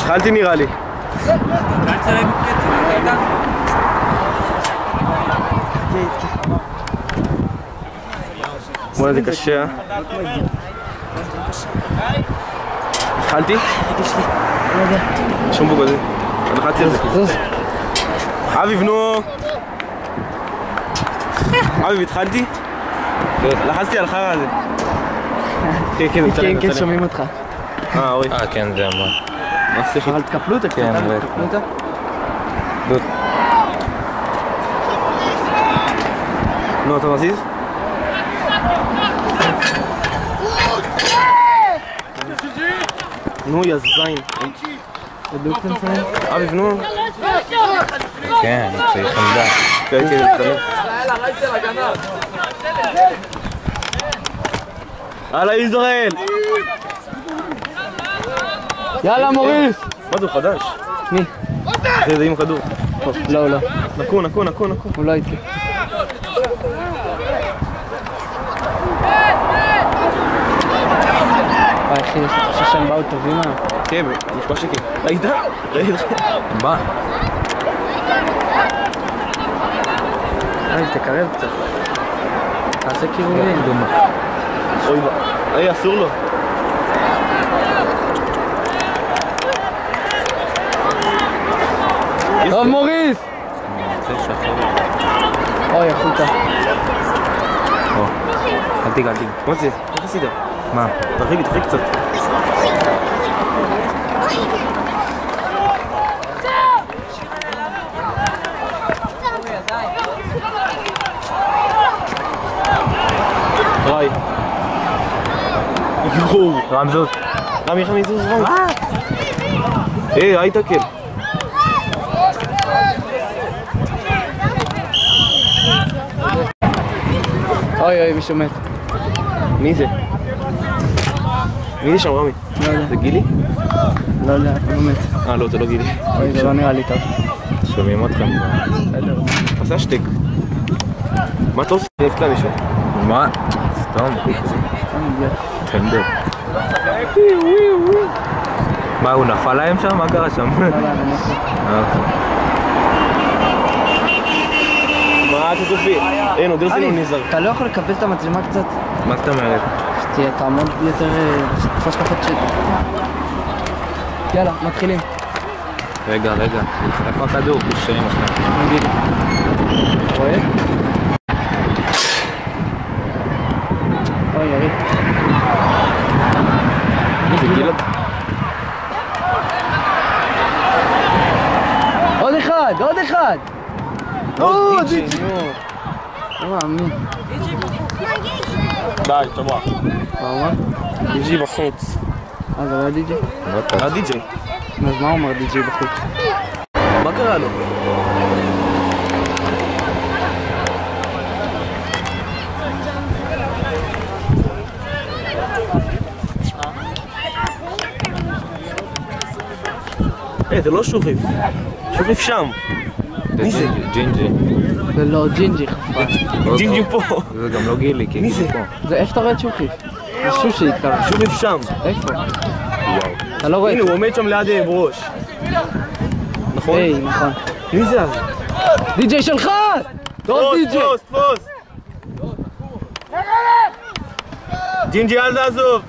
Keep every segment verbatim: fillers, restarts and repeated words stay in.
התחלתי נראה לי. בוא'נה זה קשה. התחלתי? יש לי, לא יודע. שום בו כזה. לחצתי על זה. זוז. אביב נו. אביב התחלתי? לחצתי על חרא הזה. כן כן כן כן שומעים אותך. אה אורי. אה כן זה אמרה. מה שיחי? אבל תקפלו אותה, כן, תקפלו אותה. נו אתה מזיז? נו יא זין. אביב נו. כן, צריך עמדה. כן כן תתקדם. הלאה ישראל! יאללה מוריס! מה זה הוא חדש? מי? זה זה עם כדור. לא לא. נקו נקו נקו נקו. הוא לא איתך. וואי אחי, יש לי חושב שהם באו טובים היום. כן, נשמע שכן. ראית? ראית? מה? היי, תקרב קצת. תעשה קירובים. אוי, היי, אסור לו. טוב מוריס! אוי, החולטה. אל תיגע, אל תיגע. מה זה? איך עשית? מה? תרחיק, תרחיק קצת. ראי. יואו. רמזות. רמי, רמי, זוז, רמי. היי, היי תקל. אוי אוי, מישהו מת. מי זה? מי זה שם רמי? לא יודע. זה גילי? לא יודע, הוא לא מת. אה לא, זה לא גילי. אוי, זה לא נראה לי טוב. שומעים אתכם. בסדר. עשה שטק. מה אתה עושה? נפקע מישהו. מה? סתום. טנדר. מה, הוא נפל להם שם? מה קרה שם? לא יודע, אני מת. מה אתה תופיע? אין, עוד רצינו נזר. אתה לא יכול לקבל את המצלמה קצת? מה זאת אומרת? שתהיה, תעמוד יותר... שתפוס פחות שטח. יאללה, מתחילים. רגע, רגע. איפה הכדור? קושרים עכשיו. נגיד. רואה? אוי, יריב. זה גילה? עוד אחד, עוד אחד! או, דיג'י! לא מאמין. די, טובה. מה הוא אמר? דיג'י בחוץ. אה, זה לא היה דיג'י? הדיג'י. אז מה הוא אמר דיג'י בחוץ? מה קרה לו? היי, זה לא שוכיף. שוכיף שם. מי זה? ג'ינג'י. זה לא ג'ינג'י חפה. ג'ינג'י פה. זה גם לא גילי, כי מי זה? זה איפה אתה רואה את שוחיף? זה שושי קרה. שוכיף שם. איפה? אתה לא רואה? הנה, הוא עומד שם ליד בראש. נכון? היי, נכון. מי זה אז? דיג'יי שלך! טוב דיג'יי! תפוס, תפוס! ג'ינג'י אל תעזוב!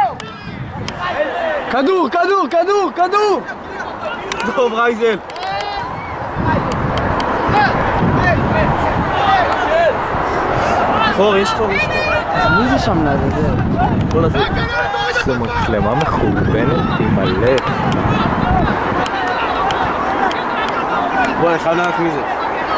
כדור, כדור, כדור, כדור! טוב רייזל! חור, יש חור, יש חור. מי זה שם לעזאזל? בוא נעשה. זה מצלמה מחורבנת עם הלב. בוא, אני חייב לדעת מי זה.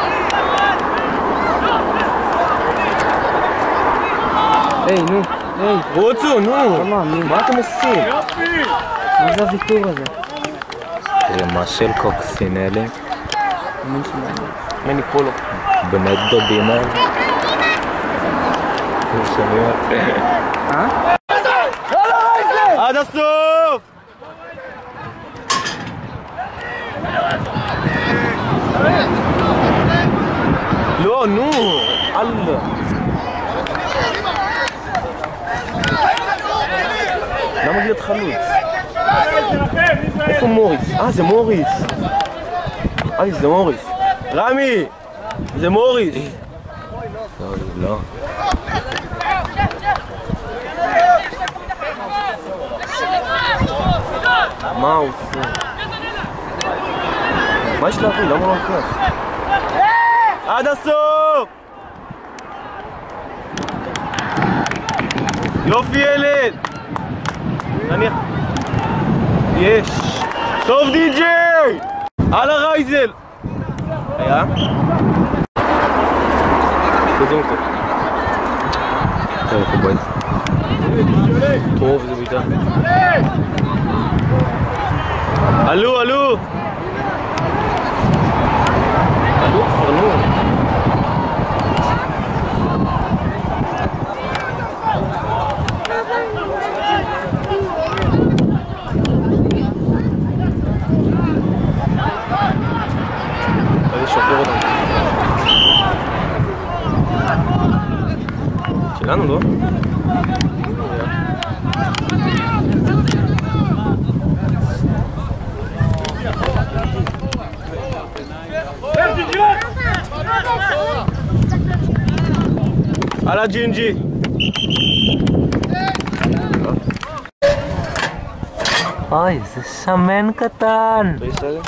היי, נו, היי. רוצו, נו! לא מאמין. מה אתם עושים? מה זה הוויתור הזה? רמה של קוקסינלים. מאמין שלנו. מני פולו. בני דודים האלה. שומעים אותי. אה? עד הסוף! לא, נו! אללה! למה להיות חלוץ? איפה מוריס? אה, זה מוריס. אוי, זה מוריס. רמי! זה מוריס. לא. מה הוא עושה? מה יש להביא? למה לא נכנס? עד הסוף! יופי ילד! נניח... יש! טוב די-ג'יי! על הרייזל! היה? תזום קצת. טוב, אנחנו בית. טוב, זה בידה. עלו, עלו! עלו, פרנו. איזה שופר אותם. שלנו, לא? על הג'ינג'י. אוי, זה שמן קטן. בסדר?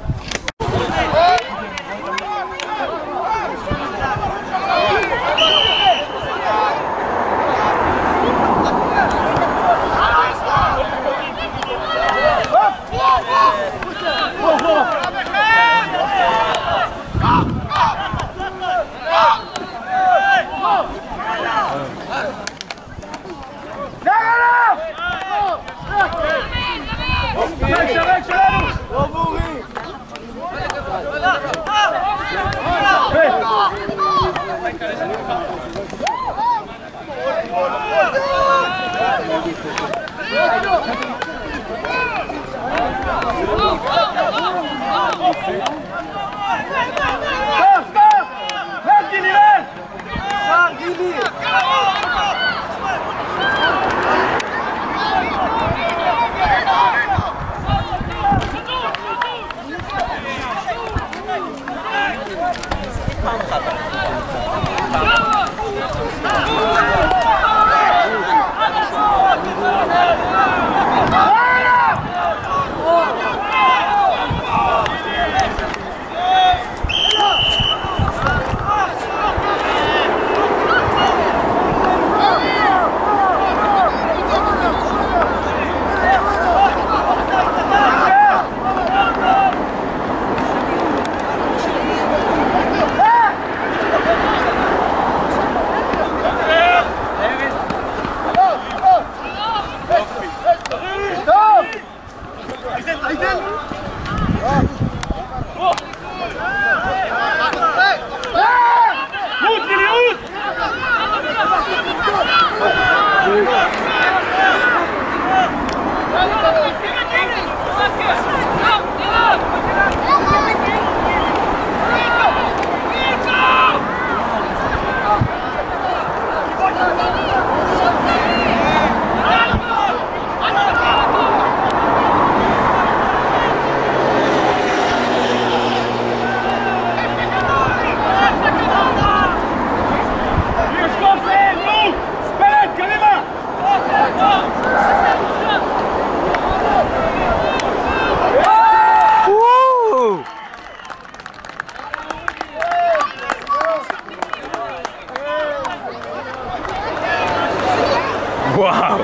וואו!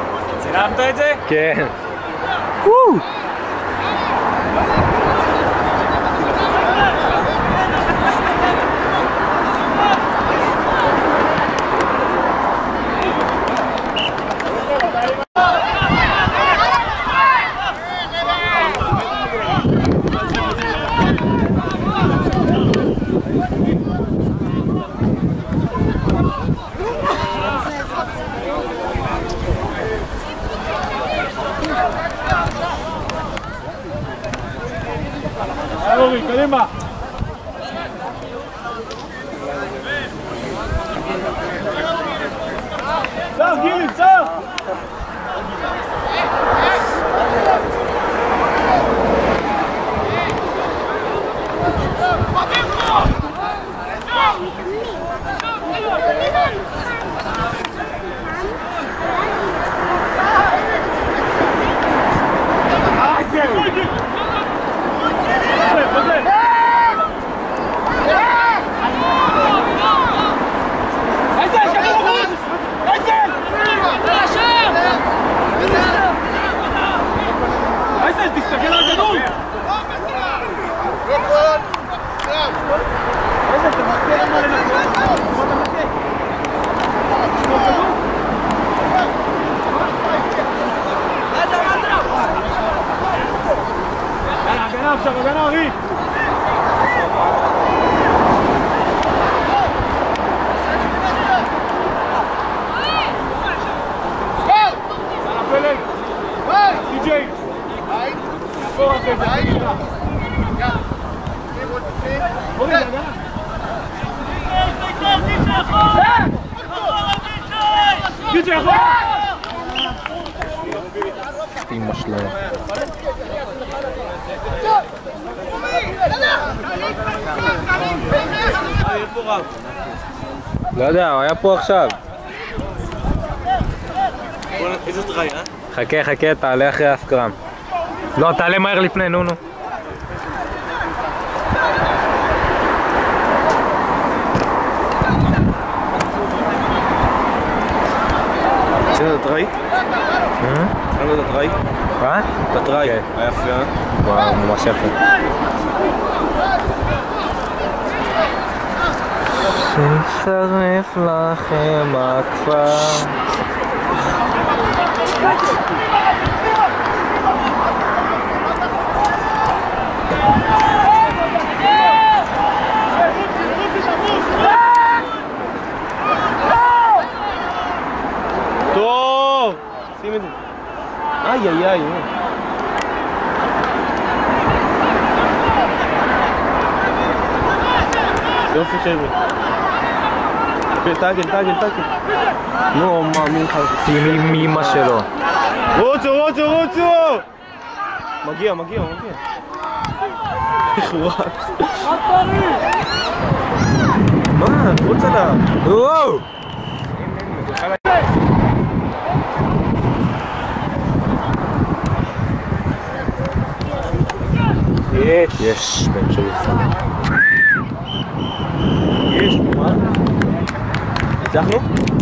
צילמת את זה? כן. אורי, קדימה! צר, גילי, צר! עכשיו, הגנה ארי! פלג! די-ג'יי! פה אחרי זה, תגידה! בואי, הגנה! די-ג'יי, אחורה! אמא שלו. לא יודע, הוא היה פה עכשיו. איזה טראי, אה? חכה, חכה, תעלה אחרי הסקרם. לא, תעלה מהר לפני, נו נו. עשינו את הטראי? עשינו את הטראי? מה? את הטראי. היה יפה, אה? וואו, ממש יפה. שישרף לכם הכפר. טוב! שים את זה. איי איי איי. יופי חבר'ה. טאגל, טאגל, טאגל. נו, מה, מי לך? עם אמא שלו. רוצו, רוצו, רוצו! מגיע, מגיע, מגיע. איך הוא רץ? מה? רוץ עליו. וואו! יש. יש, בן של ישראל. יש, מה? הצלחנו?